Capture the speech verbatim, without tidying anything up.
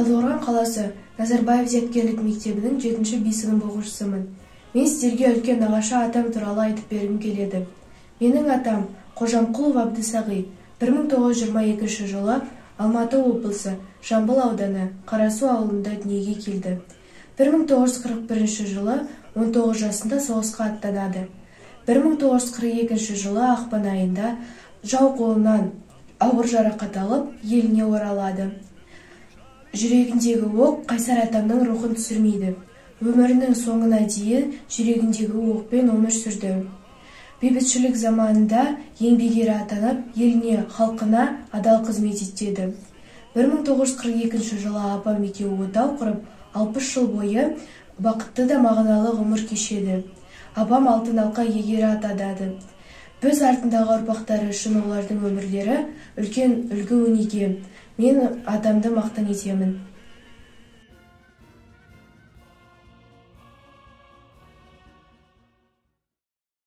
Талдықорған қаласы Назарбаев зияткерлік мектебінің жетінші би сынып оқушысымын. Мен сіздерге үлкен нағашы атам туралы айтып бергім келеді. Менің атам Қожамқұлов Абдысағи бір мың тоғыз жүз жиырма екінші жылы Алматы облысы Жамбыл ауданы Қарасу ауылында дүниеге келді. бір мың тоғыз жүз қырық бірінші жылы он тоғыз жасында соғысқа аттанады. бір мың тоғыз жүз қырық екінші жылы ақпан айында жау қолынан ауыр жарақат алып, еліне оралады. Жүрегіндегі оқ Қайсар атамның рухын түсірмейді. Өмірінің соңына дейін жүрегіндегі оқпен өмір сүрді. Бейбітшілік заманында еңбек ері атанып, еліне, халқына адал қызмет етеді. бір мың тоғыз жүз қырық екінші жылы апам екеуі отау құрып, алпыс жыл бойы бақытты да мағыналы ғұмыр кешеді. Апам алтын алқа иегері атанады. Біз артындағы ұрпақтары үшін олардың өмірлері үлкен үлгі-өнеге. Мен атамды мақтан етемін.